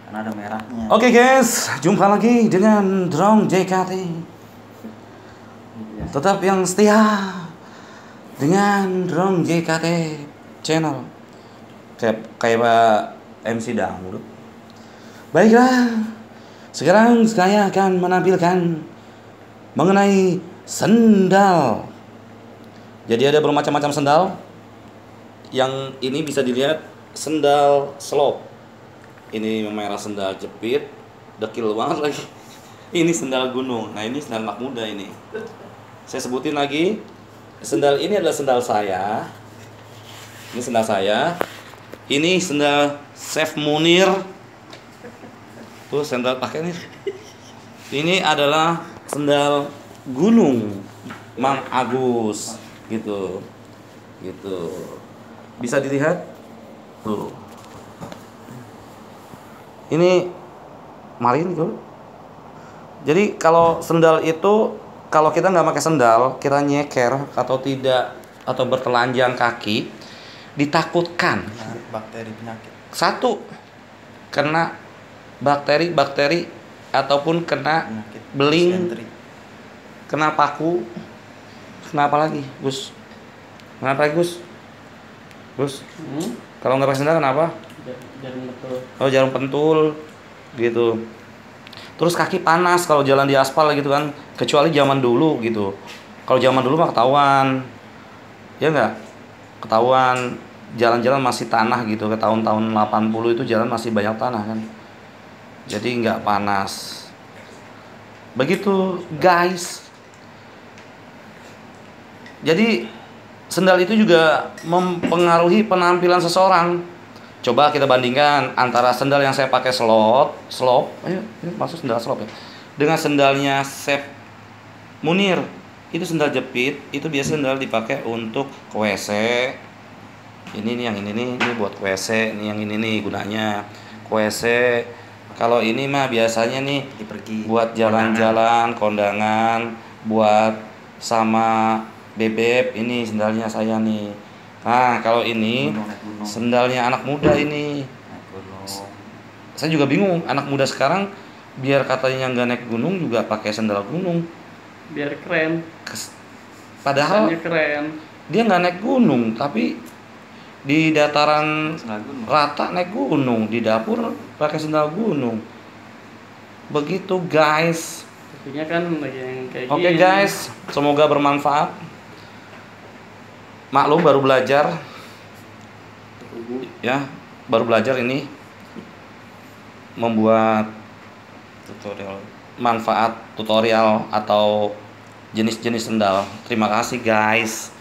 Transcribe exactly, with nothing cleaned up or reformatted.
karena ada merahnya. Oke guys, jumpa lagi dengan Drong J K T. Tetap yang setia dengan Drong J K T channel. Kayak kayak M C dangdut. Baiklah, sekarang saya akan menampilkan mengenai sendal. Jadi ada bermacam-macam sendal. Yang ini bisa dilihat sendal slope. Ini merah sendal jepit, dekil banget lagi. Ini sendal gunung. Nah ini sendal anak muda ini. Saya sebutin lagi. Sendal ini adalah sendal saya. Ini sendal saya. Ini sendal Chef Munir. Tuh sendal pakai nih. Ini adalah sendal gunung Mang Agus. Gitu. Gitu. Bisa dilihat tuh. Ini marin tuh. Jadi kalau sendal itu, kalau kita nggak pakai sendal, kita nyeker atau tidak atau bertelanjang kaki, ditakutkan Bakteri penyakit. satu kena bakteri-bakteri ataupun kena Penyakit beling, sentri. kena paku, kena apa lagi, Gus? Kenapa lagi, Gus? Gus, Hmm? kalau nggak pakai sendal kenapa? Jarum betul. Oh jarum pentul, gitu. Terus kaki panas kalau jalan di aspal gitu kan, kecuali zaman dulu gitu. Kalau zaman dulu mah ketahuan, ya nggak? Ketahuan jalan-jalan masih tanah gitu. Ke tahun-tahun delapan puluh itu jalan masih banyak tanah kan, jadi nggak panas. Begitu guys. Jadi sendal itu juga mempengaruhi penampilan seseorang. Coba kita bandingkan antara sendal yang saya pakai slot, slop, ayo, ayo masuk sendal slop ya, dengan sendalnya Chef Munir. Itu sendal jepit, itu biasa sendal dipakai untuk ke W C. Ini nih yang ini nih, ini buat ke W C, ini yang ini nih gunanya ke W C. Kalau ini mah biasanya nih Dipergi buat jalan-jalan, kondangan, buat sama bebek. Ini sendalnya saya nih. Nah kalau ini gunung, naik gunung. sendalnya anak muda ini. Naik gunung. Saya juga bingung, anak muda sekarang biar katanya nggak naik gunung juga pakai sendal gunung. Biar keren. Kes- Padahal Kesannya keren. dia nggak naik gunung, tapi di dataran Sendal gunung. rata naik gunung, di dapur pakai sendal gunung. Begitu guys. Pastinya kan lagi yang kayak Oke gini. guys, semoga bermanfaat. Maklum baru belajar, ya, baru belajar ini membuat Tutorial. manfaat tutorial atau jenis-jenis sendal. Terima kasih guys.